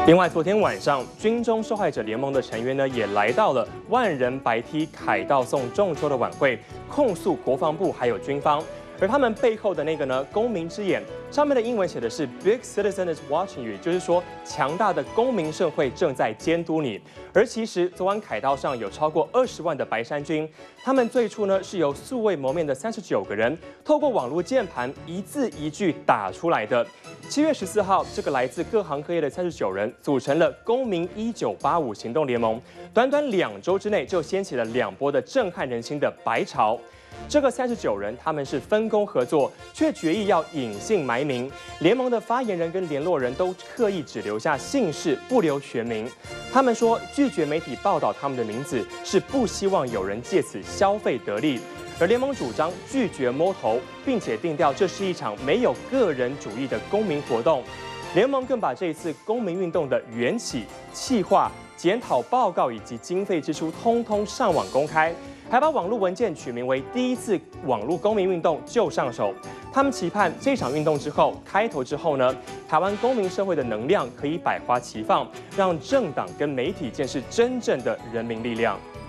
另外，昨天晚上，军中受害者联盟的成员呢，也来到了万人白 T 凯道送仲秋的晚会，控诉国防部还有军方。而他们背后的那个呢，公民之眼，上面的英文写的是 "Big Citizen is watching you"， 就是说强大的公民社会正在监督你。而其实昨晚凯道上有超过20万的白衫军，他们最初呢是由素未谋面的39个人，透过网络键盘一字一句打出来的。7月14号，这个来自各行各业的39人组成了公民1985行动联盟，短短2周之内就掀起了2波的震撼人心的白潮。这个39人，他们是分工合作，却决意要隐姓埋名。联盟的发言人跟联络人都刻意只留下姓氏，不留全名。他们说，拒绝媒体报道他们的名字，是不希望有人借此消费得利。而联盟主张拒绝摸头，并且定调这是一场没有个人主义的公民活动。联盟更把这一次公民运动的缘起、企划、检讨报告以及经费支出，通通上网公开。还把网络文件取名为“第一次网络公民运动就上手”。他们期盼这场运动开头之后呢，台湾公民社会的能量可以百花齐放，让政党跟媒体见识真正的人民力量。